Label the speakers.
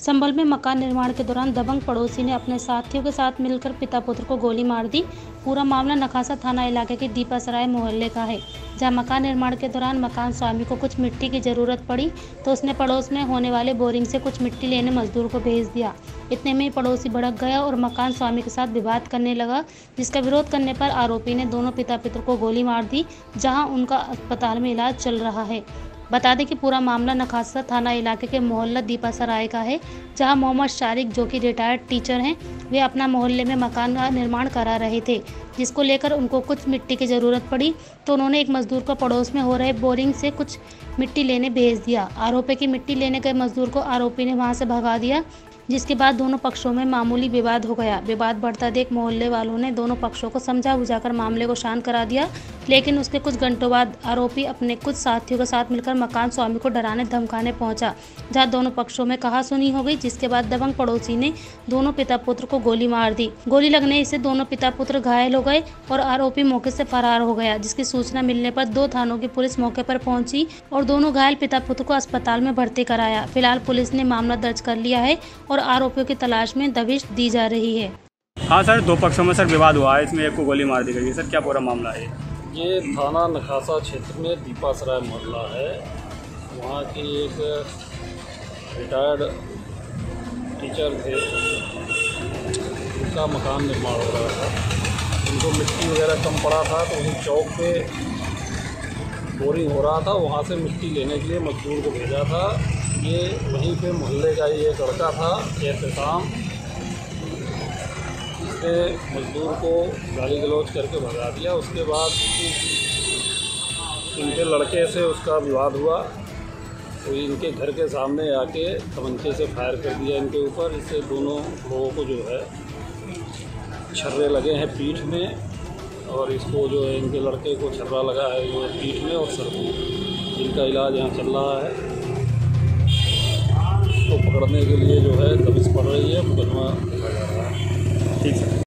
Speaker 1: संभल में मकान निर्माण के दौरान दबंग पड़ोसी ने अपने साथियों के साथ मिलकर पिता पुत्र को गोली मार दी। पूरा मामला नखासा थाना इलाके के दीपासराय मोहल्ले का है, जहां मकान निर्माण के दौरान मकान स्वामी को कुछ मिट्टी की जरूरत पड़ी तो उसने पड़ोस में होने वाले बोरिंग से कुछ मिट्टी लेने मजदूर को भेज दिया। इतने में ही पड़ोसी भड़क गया और मकान स्वामी के साथ विवाद करने लगा, जिसका विरोध करने पर आरोपी ने दोनों पिता पुत्र को गोली मार दी, जहां उनका अस्पताल में इलाज चल रहा है। बता दें कि पूरा मामला नखासा थाना इलाके के मोहल्ला दीपासराय का है, जहां मोहम्मद शारिक, जो कि रिटायर्ड टीचर हैं, वे अपना मोहल्ले में मकान का निर्माण करा रहे थे, जिसको लेकर उनको कुछ मिट्टी की ज़रूरत पड़ी तो उन्होंने एक मजदूर को पड़ोस में हो रहे बोरिंग से कुछ मिट्टी लेने भेज दिया। आरोपी की मिट्टी लेने गए मजदूर को आरोपी ने वहां से भगा दिया, जिसके बाद दोनों पक्षों में मामूली विवाद हो गया। विवाद बढ़ता देख मोहल्ले वालों ने दोनों पक्षों को समझा बुझाकर मामले को शांत करा दिया, लेकिन उसके कुछ घंटों बाद आरोपी अपने कुछ साथियों के साथ मिलकर मकान स्वामी को डराने धमकाने पहुंचा, जहां दोनों पक्षों में कहासुनी हो गई, जिसके बाद दबंग पड़ोसी ने दोनों पिता पुत्र को गोली मार दी। गोली लगने से दोनों पिता पुत्र घायल हो गए और आरोपी मौके से फरार हो गया, जिसकी सूचना मिलने पर 2 थानों की पुलिस मौके पर पहुंची और दोनों घायल पिता पुत्र को अस्पताल में भर्ती कराया। फिलहाल पुलिस ने मामला दर्ज कर लिया है और आरोपियों की तलाश में दबिश दी जा रही है।
Speaker 2: हाँ सर, 2 पक्षों में सर विवाद हुआ है, इसमें एक को गोली मार दी गई है। सर क्या पूरा मामला है?
Speaker 3: ये थाना नखासा क्षेत्र में दीपासराय मोहल्ला है। वहाँ की एक रिटायर्ड टीचर थे, उनका मकान निर्माण हो रहा था। उनको मिट्टी वगैरह कम पड़ा था तो वहीं चौक पे बोरिंग हो रहा था, वहाँ से मिट्टी लेने के लिए मजदूर को भेजा था। ये वहीं पे मोहल्ले का ही एक लड़का था, एहतसाम, इसने मजदूर को गाली गलौज करके भगा दिया। उसके बाद इनके लड़के से उसका विवाद हुआ तो इनके घर के सामने आके तमंचे से फायर कर दिया इनके ऊपर। इससे दोनों लोगों को जो है छर्रे लगे हैं पीठ में, और इसको जो है इनके लड़के को छर्रा लगा है वो पीठ में और सर में। इनका इलाज यहाँ चल रहा है। इसको पकड़ने के लिए जो है दबिश पड़ रही है, मुकदमा लिखा जा रहा है।
Speaker 2: ठीक है।